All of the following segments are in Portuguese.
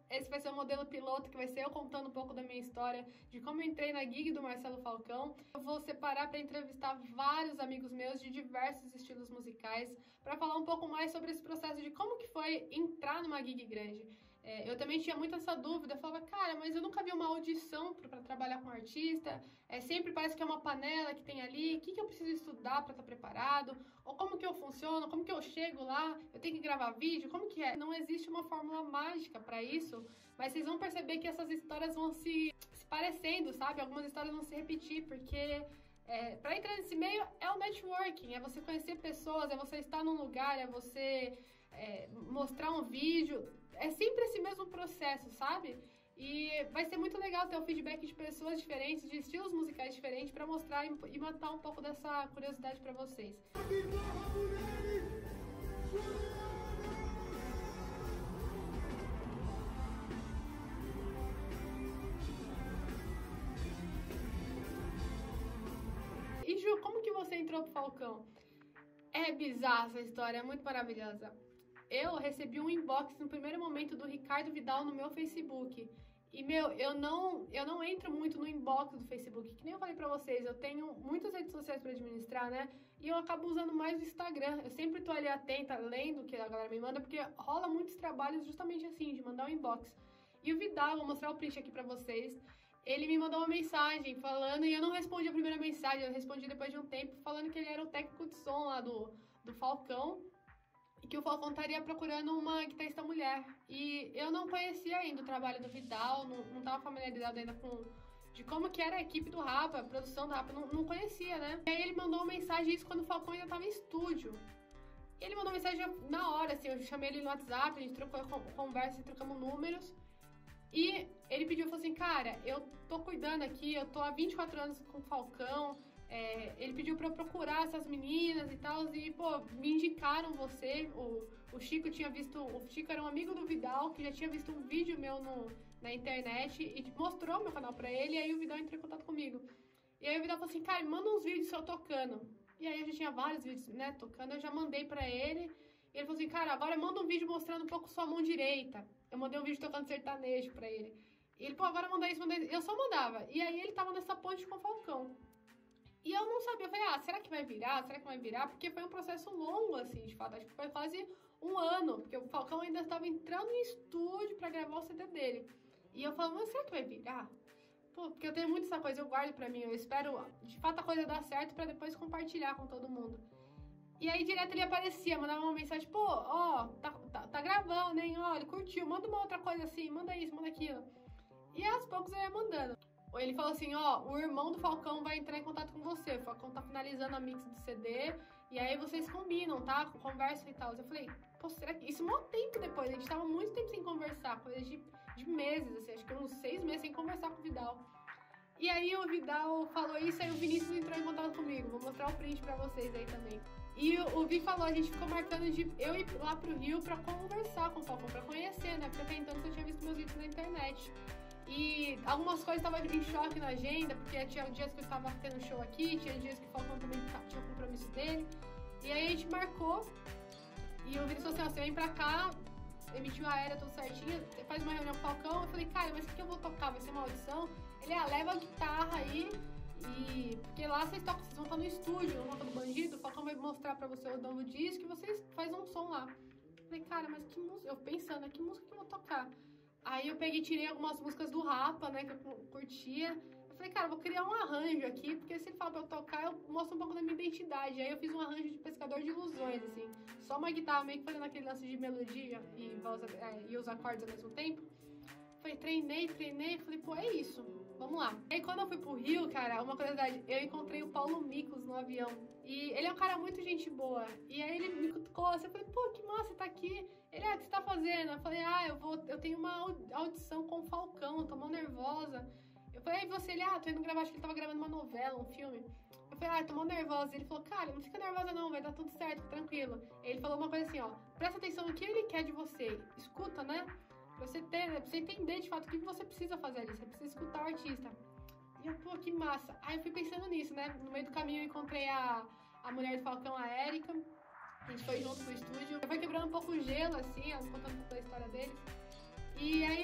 Esse vai ser o modelo piloto, que vai ser eu contando um pouco da minha história, de como eu entrei na gig do Marcelo Falcão. Eu vou separar para entrevistar vários amigos meus de diversos estilos musicais, para falar um pouco mais sobre esse processo de como que foi entrar numa gig grande. Eu também tinha muito essa dúvida, eu falava, cara, mas eu nunca vi uma audição para trabalhar com artista, sempre parece que é uma panela que tem ali, o que eu preciso estudar para estar preparado, ou como que eu funciono, como que eu chego lá, eu tenho que gravar vídeo, como que é? Não existe uma fórmula mágica para isso, mas vocês vão perceber que essas histórias vão se parecendo, sabe? Algumas histórias vão se repetir, porque para entrar nesse meio é o networking, é você conhecer pessoas, é você estar num lugar, é você mostrar um vídeo, é sempre esse mesmo processo, sabe? E vai ser muito legal ter o feedback de pessoas diferentes, de estilos musicais diferentes, para mostrar e matar um pouco dessa curiosidade para vocês. E Ju, como que você entrou pro Falcão? É bizarra essa história, é muito maravilhosa. Eu recebi um inbox no primeiro momento do Ricardo Vidal no meu Facebook. E, eu não entro muito no inbox do Facebook, que nem eu falei pra vocês, eu tenho muitas redes sociais pra administrar, né? E eu acabo usando mais o Instagram. Eu sempre tô ali atenta, lendo o que a galera me manda, porque rola muitos trabalhos justamente assim, de mandar um inbox. E o Vidal, vou mostrar o print aqui pra vocês, ele me mandou uma mensagem falando, e eu não respondi a primeira mensagem, eu respondi depois de um tempo, falando que ele era o técnico de som lá do Falcão, e que o Falcão estaria procurando uma guitarrista mulher. E eu não conhecia ainda o trabalho do Vidal, não estava familiarizado ainda de como que era a equipe do Rapa, a produção do Rapa, não conhecia, né? E aí ele mandou uma mensagem, isso quando o Falcão ainda estava em estúdio. E ele mandou mensagem na hora, assim, eu chamei ele no WhatsApp, a gente trocou conversa e trocamos números. E ele pediu, falou assim, cara, eu tô cuidando aqui, eu tô há 24 anos com o Falcão, ele pediu pra eu procurar essas meninas e tal, e, pô, me indicaram você, o Chico tinha visto, o Chico era um amigo do Vidal, que já tinha visto um vídeo meu na internet, e mostrou meu canal pra ele, e aí o Vidal entrou em contato comigo. E aí o Vidal falou assim, cara, manda uns vídeos só tocando. E aí eu já tinha vários vídeos, né, tocando, eu já mandei pra ele, e ele falou assim, cara, agora manda um vídeo mostrando um pouco sua mão direita. Eu mandei um vídeo tocando sertanejo pra ele. E ele, pô, agora manda isso, manda isso. Eu só mandava. E aí ele tava nessa ponte com o Falcão. E eu não sabia, eu falei, será que vai virar? Será que vai virar? Porque foi um processo longo, assim, de fato. Acho que foi quase um ano, porque o Falcão ainda estava entrando em estúdio pra gravar o CD dele. E eu falava, mas será que vai virar? Pô, porque eu tenho muito essa coisa, eu guardo pra mim, eu espero, de fato, a coisa dar certo pra depois compartilhar com todo mundo. E aí direto ele aparecia, mandava uma mensagem, pô, ó, tá gravando, hein, ó, ele curtiu, manda uma outra coisa assim, manda isso, manda aquilo. E aos poucos ele ia mandando. Ele falou assim, ó, o irmão do Falcão vai entrar em contato com você, o Falcão tá finalizando a mix do CD, e aí vocês combinam, tá? Conversa e tal. Eu falei, pô, será que... Isso mó tempo depois, a gente tava muito tempo sem conversar, coisa de meses, assim, acho que uns 6 meses sem conversar com o Vidal. E aí o Vidal falou isso, aí o Vinícius entrou em contato comigo, vou mostrar o print pra vocês aí também. E o Vi falou, a gente ficou marcando de eu ir lá pro Rio pra conversar com o Falcão, pra conhecer, né? Porque até então eu só tinha visto meus vídeos na internet. E algumas coisas estavam em choque na agenda, porque tinha dias que eu estava tendo show aqui, tinha dias que o Falcão também tinha o compromisso dele. E aí a gente marcou, e o Vinícius falou assim, ó, você vem pra cá, emitiu a aérea tudo certinho, faz uma reunião com o Falcão. Eu falei, cara, mas o que eu vou tocar? Vai ser uma audição? Ele, leva a guitarra aí. Porque lá vocês vão estar no estúdio, no Roca do Bandido, o Falcão vai mostrar pra você o novo disco e vocês fazem um som lá. Eu falei, cara, mas que música? Eu pensando, que música que eu vou tocar? Aí eu peguei e tirei algumas músicas do Rapa, né, que eu curtia. Eu falei, cara, eu vou criar um arranjo aqui, porque se ele fala pra eu tocar, eu mostro um pouco da minha identidade. Aí eu fiz um arranjo de Pescador de Ilusões, assim. Só uma guitarra meio que fazendo aquele lance de melodia e os acordes ao mesmo tempo. Falei, treinei, falei, pô, é isso. Vamos lá. Aí quando eu fui pro Rio, cara, uma curiosidade, eu encontrei o Paulo Miklos no avião. E ele é um cara muito gente boa. E aí ele me cutucou, assim, eu falei, pô, que massa, você tá aqui. Ele, o que você tá fazendo? Eu falei, eu tenho uma audição com o Falcão, tô mal nervosa. Eu falei, e você? Ele, tô indo gravar, acho que ele tava gravando uma novela, um filme. Eu falei, tô mal nervosa. Ele falou, cara, não fica nervosa não, vai dar tudo certo, fica tranquilo. Ele falou uma coisa assim, ó, presta atenção no que ele quer de você, escuta, né? Pra você entender de fato o que você precisa fazer ali, você precisa escutar o artista. E eu, pô, que massa. Aí eu fui pensando nisso, né? No meio do caminho eu encontrei a mulher do Falcão, a Érica. A gente foi junto pro estúdio. Eu fui quebrando um pouco o gelo, assim, contando um pouco da história deles. E aí eu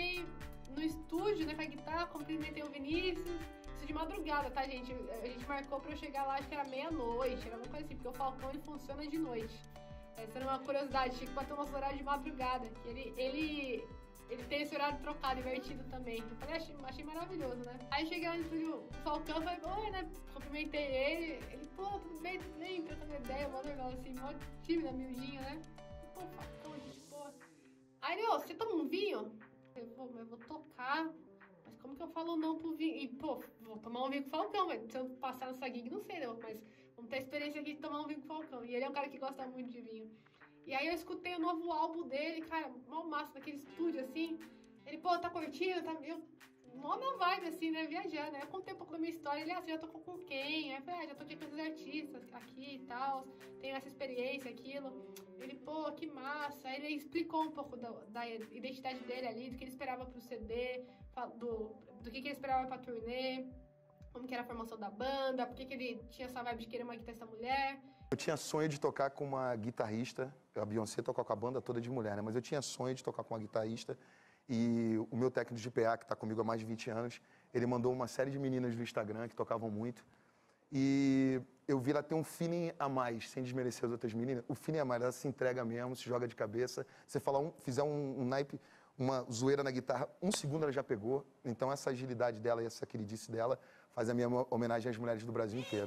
cheguei no estúdio, né, com a guitarra, cumprimentei o Vinícius. Isso de madrugada, tá, gente? A gente marcou pra eu chegar lá, acho que era meia-noite, era uma coisa assim, porque o Falcão, ele funciona de noite. Essa era uma curiosidade, tinha que bater o nosso horário de madrugada, que ele tem esse horário trocado, invertido também. Eu falei, achei maravilhoso, né? Aí cheguei lá no estúdio, o Falcão, falei, oi, né? Cumprimentei ele, pô, tudo bem, trocando ideia, mó legal, assim, mó tímida, miudinha, né? Pô, Falcão, gente, pô. Aí ele, ô, você toma um vinho? Eu falei, eu vou tocar, mas como que eu falo não pro vinho? E, pô, vou tomar um vinho com o Falcão, mas se eu passar nessa gig, não sei, não, mas vamos ter a experiência aqui de tomar um vinho com o Falcão. E ele é um cara que gosta muito de vinho. E aí eu escutei o novo álbum dele, cara, mó massa, naquele estúdio, assim. Ele, pô, tá curtindo, tá meio... Mó na vibe, assim, né, viajando. Aí eu contei um pouco da minha história, ele, você já tocou com quem? Aí eu falei, já toquei com esses artistas aqui e tal, tenho essa experiência, aquilo. Ele, pô, que massa. Aí ele explicou um pouco da identidade dele ali, do que ele esperava pro CD, do que ele esperava pra turnê, como que era a formação da banda, por que ele tinha essa vibe de querer uma guitarrista mulher. Eu tinha sonho de tocar com uma guitarrista, a Beyoncé tocou com a banda toda de mulher, né? Mas eu tinha sonho de tocar com uma guitarrista e o meu técnico de PA, que está comigo há mais de 20 anos, ele mandou uma série de meninas do Instagram que tocavam muito e eu vi ela ter um feeling a mais, sem desmerecer as outras meninas. O feeling a mais, ela se entrega mesmo, se joga de cabeça. Você fizer um naipe, uma zoeira na guitarra, um segundo ela já pegou. Então essa agilidade dela e essa queridice dela faz a minha homenagem às mulheres do Brasil inteiro.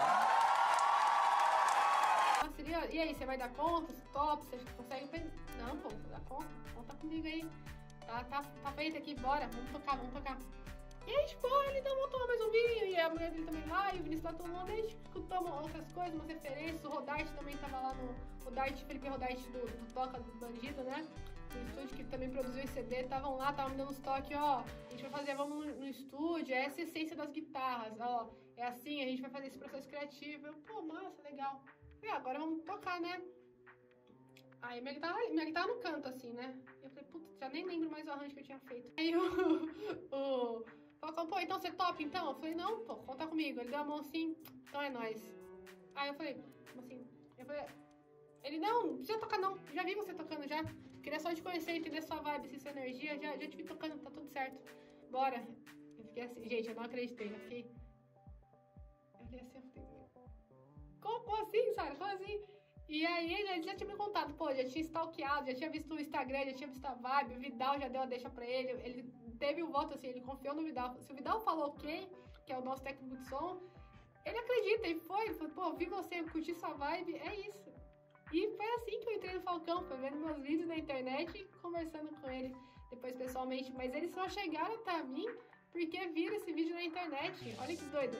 E aí, você vai dar conta? Top? Você consegue? Não, pô, você dá conta? Conta comigo aí. Tá feito aqui, bora, vamos tocar. E aí, tipo, ele vamos tomar mais um vinho, e a mulher dele também lá, e o Vinícius tá tomando, aí escutamos outras coisas, umas referências, o Rodarte também tava lá Felipe Rodarte do Toca do Bandido, né? No estúdio, que também produziu esse CD, estavam lá, estavam me dando uns toques, ó, a gente vai fazer, vamos no estúdio, é essa essência das guitarras, ó, é assim, a gente vai fazer esse processo criativo. Eu, pô, massa, legal. E agora vamos tocar, né? Aí minha guitarra no canto, assim, né? Eu falei, putz, já nem lembro mais o arranjo que eu tinha feito. Aí o Falcão, pô, então você topa, então? Eu falei, não, pô, conta comigo. Ele deu a mão assim, então é nóis. Aí eu falei, como assim? Eu falei, ele, não precisa tocar não, já vi você tocando já. Queria só te conhecer, entender sua vibe, assim, sua energia, já te vi tocando, tá tudo certo. Bora. Eu fiquei assim, gente, eu não acreditei, eu fiquei assim, como assim, Sara? Como assim? E aí ele já tinha me contado, pô, já tinha stalkeado, já tinha visto o Instagram, já tinha visto a vibe, o Vidal já deu a deixa pra ele teve o voto, assim, ele confiou no Vidal. Se o Vidal falou ok, que é o nosso técnico de som, ele acredita, ele falou, pô, vi você, curti sua vibe, é isso. E foi assim que eu entrei no Falcão, foi vendo meus vídeos na internet e conversando com ele depois pessoalmente, mas eles só chegaram até mim porque viram esse vídeo na internet. Olha que doido,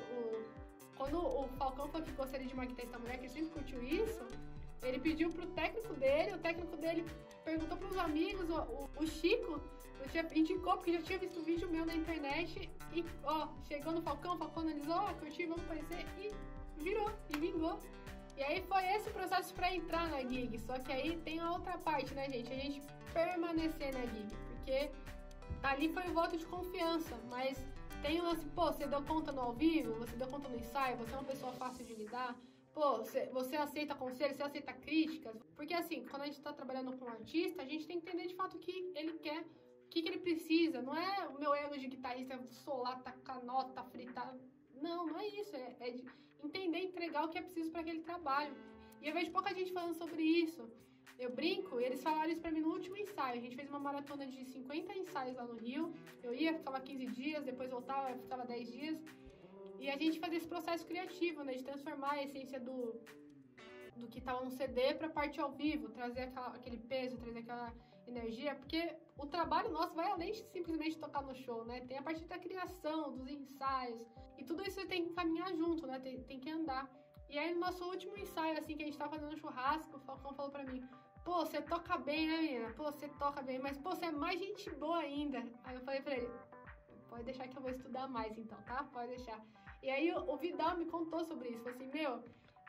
quando o Falcão falou que gostaria de uma guitarrista mulher, que ele sempre curtiu isso, ele pediu pro técnico dele, o técnico dele perguntou pros amigos, o Chico indicou, porque já tinha visto um vídeo meu na internet, e ó, chegou no Falcão, o Falcão analisou, ó, curti, vamos conhecer, e virou, e vingou. E aí foi esse o processo pra entrar na gig, só que aí tem a outra parte, né, gente, a gente permanecer na gig, porque ali foi o voto de confiança, mas tem o lance, pô, você deu conta no ao vivo, você deu conta no ensaio, você é uma pessoa fácil de lidar, pô, você aceita conselhos, você aceita críticas, porque assim, quando a gente tá trabalhando com um artista, a gente tem que entender de fato o que ele quer, o que ele precisa, não é o meu ego de guitarrista solar, tacar nota, fritar, não é isso, é de entender e entregar o que é preciso para aquele trabalho. E eu vejo pouca gente falando sobre isso. Eu brinco, e eles falaram isso pra mim no último ensaio. A gente fez uma maratona de 50 ensaios lá no Rio. Eu ia, ficava 15 dias, depois voltava, ficava 10 dias. E a gente fazia esse processo criativo, né? De transformar a essência do que estava no CD pra parte ao vivo. Trazer aquele peso, trazer aquela energia. Porque o trabalho nosso vai além de simplesmente tocar no show, né? Tem a parte da criação, dos ensaios. E tudo isso tem que caminhar junto, né? Tem que andar. E aí, no nosso último ensaio, assim, que a gente tava fazendo um churrasco, o Falcão falou pra mim, pô, você toca bem, né, menina? Pô, você toca bem, mas, pô, você é mais gente boa ainda. Aí eu falei pra ele, pode deixar que eu vou estudar mais, então, tá? Pode deixar. E aí, o Vidal me contou sobre isso. Falou assim, meu,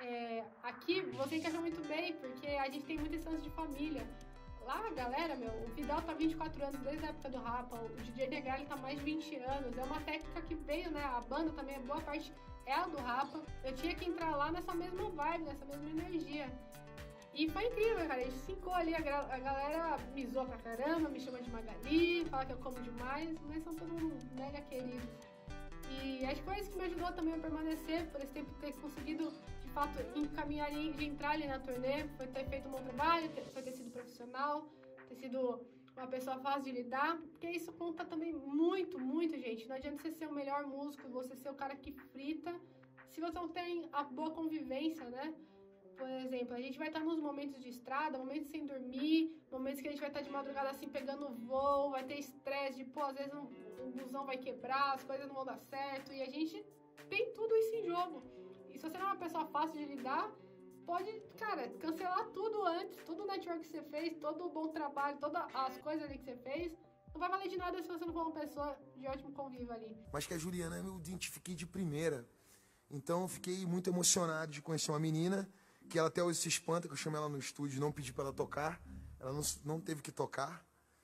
aqui você encaixa muito bem, porque a gente tem muita instância de família. Lá, galera, meu, o Vidal tá 24 anos desde a época do Rapa, o DJ Negrali tá mais de 20 anos. É uma técnica que veio, né? A banda também, a boa parte é a do Rapa. Eu tinha que entrar lá nessa mesma vibe, nessa mesma energia. E foi incrível, cara. A gente cincou ali, a galera me zoa pra caramba, me chama de Magali, fala que eu como demais, mas são todos mega queridos. E acho que foi isso que me ajudou também a permanecer, por esse tempo ter conseguido, de fato, encaminhar de entrar ali na turnê, foi ter feito um bom trabalho, foi ter sido profissional, ter sido uma pessoa fácil de lidar, porque isso conta também muito, muito, gente. Não adianta você ser o melhor músico, você ser o cara que frita, se você não tem a boa convivência, né? Por exemplo, a gente vai estar nos momentos de estrada, momentos sem dormir, momentos que a gente vai estar de madrugada assim pegando voo, vai ter estresse de, pô, às vezes o busão vai quebrar, as coisas não vão dar certo, e a gente tem tudo isso em jogo. E se você não é uma pessoa fácil de lidar, pode, cara, cancelar tudo antes, todo o network que você fez, todo o bom trabalho, todas as coisas ali que você fez, não vai valer de nada se você não for uma pessoa de ótimo convívio ali. Mas que a Juliana eu identifiquei de primeira. Então eu fiquei muito emocionado de conhecer uma menina que ela até hoje se espanta, que eu chamo ela no estúdio e não pedi para ela tocar. Ela não teve que tocar.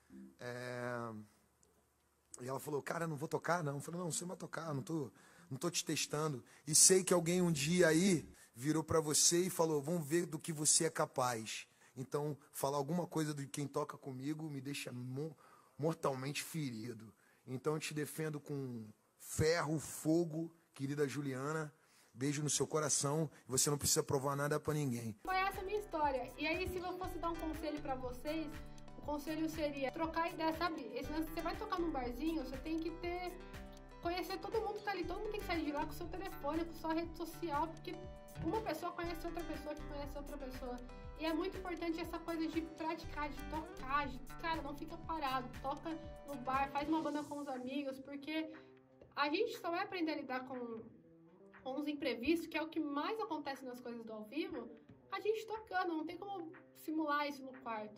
E ela falou, cara, não vou tocar, não. Eu falei, não, você não vai tocar, não tô te testando. E sei que alguém um dia aí virou para você e falou, vamos ver do que você é capaz. Então, falar alguma coisa de quem toca comigo me deixa mortalmente ferido. Então, eu te defendo com ferro, fogo, querida Juliana. Beijo no seu coração. Você não precisa provar nada pra ninguém. Foi essa a minha história. E aí, se eu fosse dar um conselho pra vocês, o conselho seria trocar ideia, sabe? Você vai tocar num barzinho, você tem que conhecer todo mundo que tá ali. Todo mundo tem que sair de lá com o seu telefone, com sua rede social, porque uma pessoa conhece outra pessoa que conhece outra pessoa. E é muito importante essa coisa de praticar, de tocar, cara, não fica parado. Toca no bar, faz uma banda com os amigos, porque a gente só vai aprender a lidar com os imprevistos, que é o que mais acontece nas coisas do ao vivo, a gente tocando, não tem como simular isso no quarto.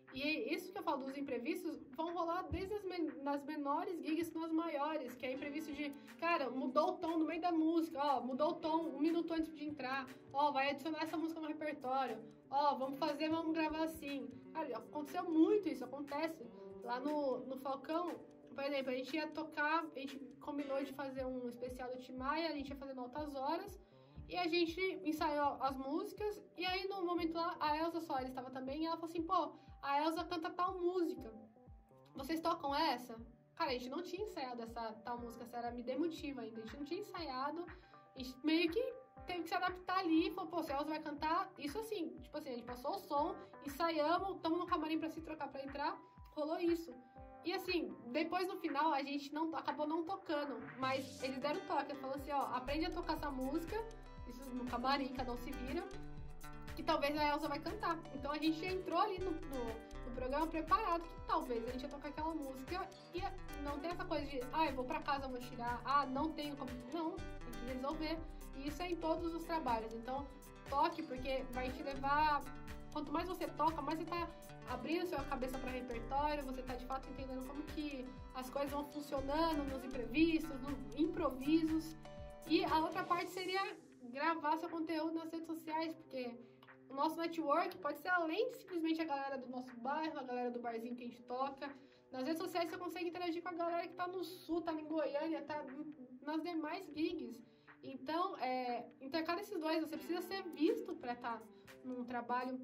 E isso que eu falo dos imprevistos vão rolar desde nas menores gigs nas maiores, que é imprevisto de, cara, mudou o tom no meio da música, ó, mudou o tom 1 minuto antes de entrar, ó, vai adicionar essa música no repertório, ó, vamos gravar assim. Cara, aconteceu muito isso, acontece. Lá no Falcão, por exemplo, a gente ia tocar, a gente combinou de fazer um especial do Tim Maia, a gente ia fazer no Altas Horas, e a gente ensaiou as músicas, e aí no momento lá, a Elza Soares estava também, e ela falou assim, pô, a Elza canta tal música, vocês tocam essa? Cara, a gente não tinha ensaiado essa tal música, essa era Me Dê Motivo ainda, a gente não tinha ensaiado, a gente meio que teve que se adaptar ali, e falou, pô, se a Elza vai cantar, isso assim, tipo assim, a gente passou o som, ensaiamos, estamos no camarim pra se trocar pra entrar, rolou isso. E assim, depois no final a gente acabou não tocando, mas eles deram toque, eles falaram assim, ó, aprende a tocar essa música, isso no camarim, cada um se vira, que talvez a Elza vai cantar. Então a gente entrou ali no programa preparado que talvez a gente ia tocar aquela música e não tem essa coisa de, eu vou pra casa, vou tirar, não tenho como. Não, tem que resolver. E isso é em todos os trabalhos. Então toque, porque vai te levar, quanto mais você toca, mais você tá abrindo sua cabeça para repertório, você tá de fato entendendo como que as coisas vão funcionando nos imprevistos, nos improvisos. E a outra parte seria gravar seu conteúdo nas redes sociais, porque o nosso network pode ser além de simplesmente a galera do nosso bairro, a galera do barzinho que a gente toca. Nas redes sociais você consegue interagir com a galera que tá no sul, tá em Goiânia, tá nas demais gigs. Então, intercala esses dois, você precisa ser visto para estar num trabalho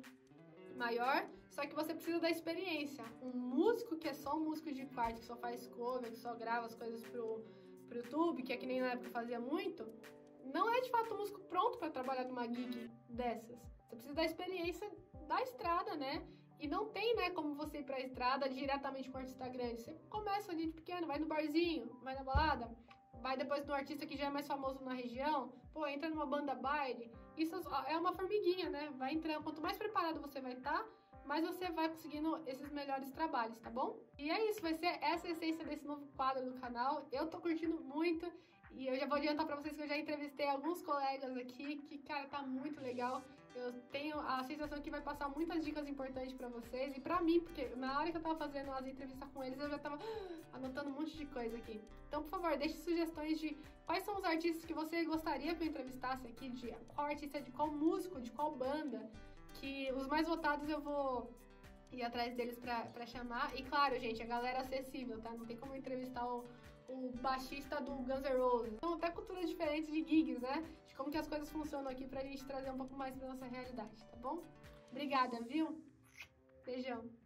maior, só que você precisa da experiência. Um músico que é só um músico de quarto, que só faz cover, que só grava as coisas pro YouTube, que é que nem na época fazia muito, não é de fato um músico pronto para trabalhar numa gig dessas. Você precisa da experiência da estrada, né? E não tem, né, como você ir pra estrada diretamente com o artista grande. Você começa ali de pequeno, vai no barzinho, vai na balada, vai depois no artista que já é mais famoso na região, pô, entra numa banda baile. Isso é uma formiguinha, né? Vai entrando. Quanto mais preparado você vai estar, mais você vai conseguindo esses melhores trabalhos, tá bom? E é isso, vai ser essa a essência desse novo quadro do canal. Eu tô curtindo muito e eu já vou adiantar pra vocês que eu já entrevistei alguns colegas aqui, que, cara, tá muito legal. Eu tenho a sensação que vai passar muitas dicas importantes pra vocês e pra mim, porque na hora que eu tava fazendo as entrevistas com eles, eu já tava anotando um monte de coisa aqui. Então, por favor, deixe sugestões de quais são os artistas que você gostaria que eu entrevistasse aqui, de qual artista, de qual músico, de qual banda, que os mais votados eu vou ir atrás deles pra chamar. E claro, gente, a galera acessível, tá? Não tem como entrevistar o baixista do Guns N' Roses. São até culturas diferentes de gigs, né? De como que as coisas funcionam aqui pra gente trazer um pouco mais pra nossa realidade, tá bom? Obrigada, viu? Beijão.